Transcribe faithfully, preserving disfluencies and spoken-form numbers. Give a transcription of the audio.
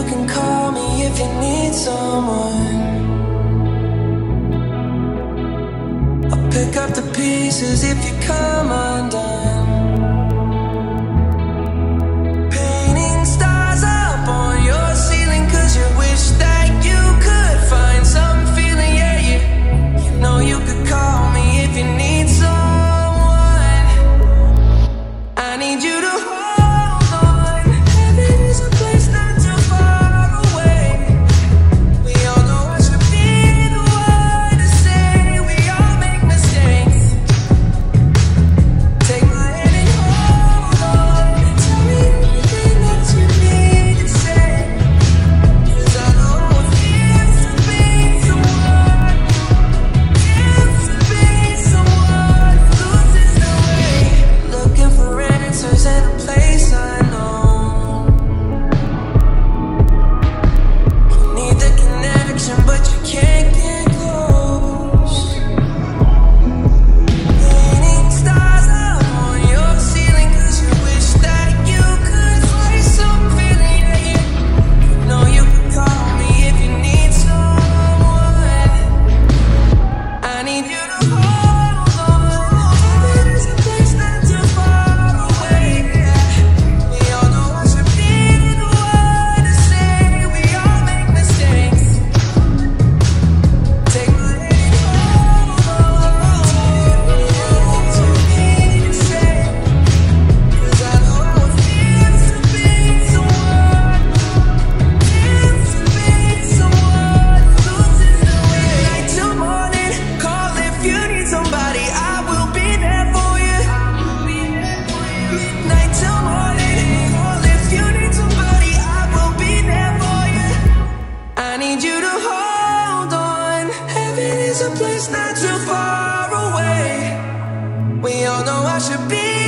you can call me if you need someone. I'll pick up the pieces if you come undone. Painting stars up on your ceiling, cause you wish that you could find some feeling. Yeah, you, you know you could call me if you need someone. I need you to hold on. Heaven is a place not too far away. We all know I should be the one to say we all make mistakes. Take my hand and hold on. Tell me everything that you need to say, cause I know it feels to be someone, feels to be someone who loses their way. Looking for answers in a place unknown. You need the connection, but you can't get close. Painting stars up on your ceiling, cause you wish that you could find some feeling. Yeah, you know you could call me if you need someone. I need you to hold on. Heaven is a place not too far away. We all know I should be the one to say we all make mistakes. Take my hand and hold on. Tell me everything that you need to say, cause I know how it feels to be someone, feels to be someone who loses their way. Night till morning, call if you need somebody. I will be there for you. Midnight till morning, call if you need somebody. I will be there for you. I need you to hold on. Heaven is a place not too far away. We all know I should be